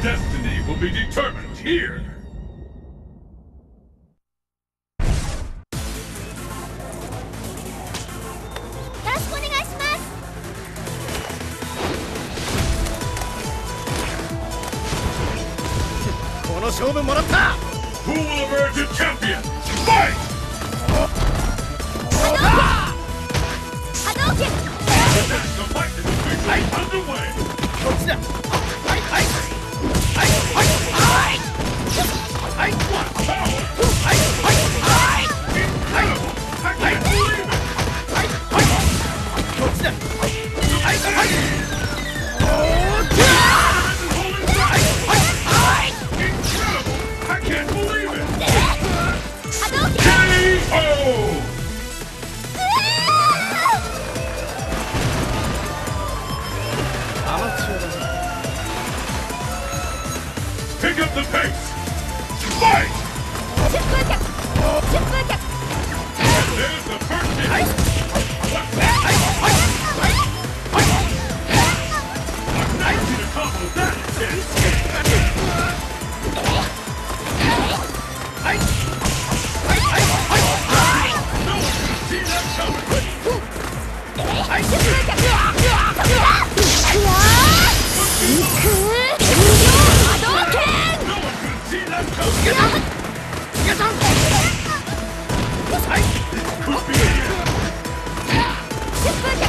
destiny will be determined here! この勝負もらった。 Who will emerge a champion? Fight! 波動拳 The fight is officially underway! こっちだ。はいはいはいはいはいはい What power! はいはい Incredible! I can't believe it! はいはいこっちだ。はいはいおーっ Incredible! I can't believe it! 波動拳 KO! アマチュアだね。 Pick up the pace! Fight! 疾風脚疾風脚 There's the first hit! はい What's はい that? はいはい A nice to combo that is! はいはいはいはい No one can see that coming! はい疾風脚うわうわ波動拳 No one can see that coming! 逃げたはい Could be it! 疾風脚